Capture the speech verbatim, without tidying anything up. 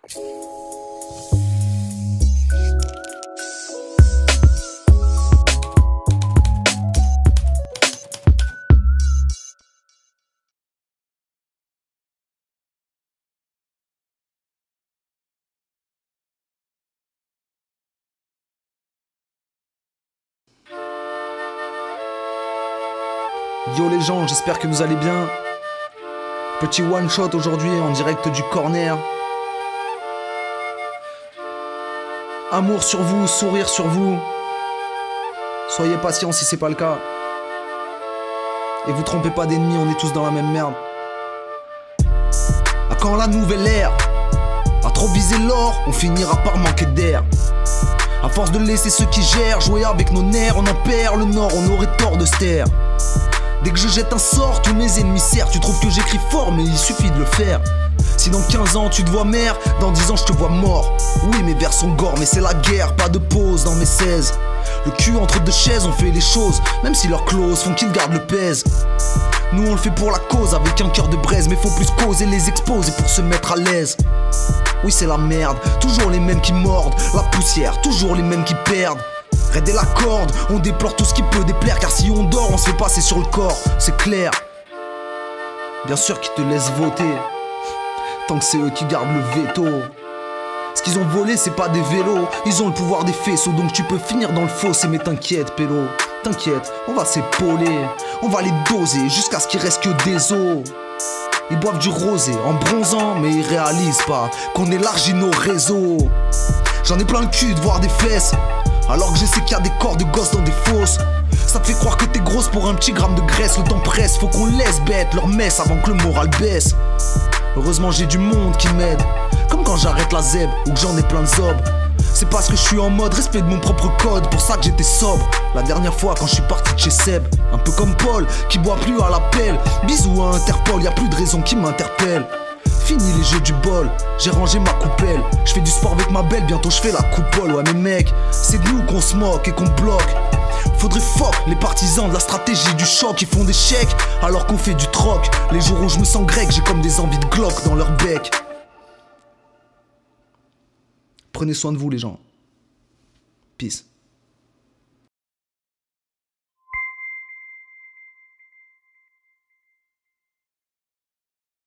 Yo les gens, j'espère que vous allez bien. Petit one shot aujourd'hui en direct du corner. Amour sur vous, sourire sur vous. Soyez patients si c'est pas le cas. Et vous trompez pas d'ennemis, on est tous dans la même merde. À quand la nouvelle ère? À trop viser l'or, on finira par manquer d'air. À force de laisser ceux qui gèrent jouer avec nos nerfs, on en perd le nord, on aurait tort de se taire. Dès que je jette un sort, tous mes ennemis serrent. Tu trouves que j'écris fort, mais il suffit de le faire. Si dans quinze ans tu te vois mère, dans dix ans je te vois mort. Oui, mes vers sont gore, mais c'est la guerre, pas de pause dans mes seize. Le cul entre deux chaises, on fait les choses, même si leurs clauses font qu'ils gardent le pèse. Nous on le fait pour la cause, avec un cœur de braise, mais faut plus causer les exposer pour se mettre à l'aise. Oui, c'est la merde, toujours les mêmes qui mordent, la poussière, toujours les mêmes qui perdent. Raid et la corde, on déplore tout ce qui peut déplaire, car si on dort, on se fait passer sur le corps, c'est clair. Bien sûr qu'ils te laissent voter, tant que c'est eux qui gardent le veto. Ce qu'ils ont volé, c'est pas des vélos, ils ont le pouvoir des faisceaux, donc tu peux finir dans le fossé, mais t'inquiète, pélo. T'inquiète, on va s'épauler, on va les doser jusqu'à ce qu'il reste que des os. Ils boivent du rosé en bronzant, mais ils réalisent pas qu'on élargit nos réseaux. J'en ai plein le cul de voir des fesses, alors que je sais qu'il y a des corps de gosses dans des fosses. Ça te fait croire que t'es grosse pour un petit gramme de graisse. Le temps presse, faut qu'on laisse bête leur messe avant que le moral baisse. Heureusement j'ai du monde qui m'aide, comme quand j'arrête la zèbre ou que j'en ai plein de zob. C'est parce que je suis en mode respect de mon propre code, pour ça que j'étais sobre la dernière fois quand je suis parti de chez Seb. Un peu comme Paul, qui boit plus à l'appel. Bisous à Interpol, y a plus de raison qui m'interpelle. Fini les jeux du bol, j'ai rangé ma coupelle. Je fais du sport avec ma belle, bientôt je fais la coupole. Ouais mais mec, c'est de nous qu'on se moque et qu'on bloque. Faudrait fuck les partisans de la stratégie du choc. Ils font des chèques alors qu'on fait du troc. Les jours où je me sens grec, j'ai comme des envies de Glock dans leur bec. Prenez soin de vous les gens. Peace.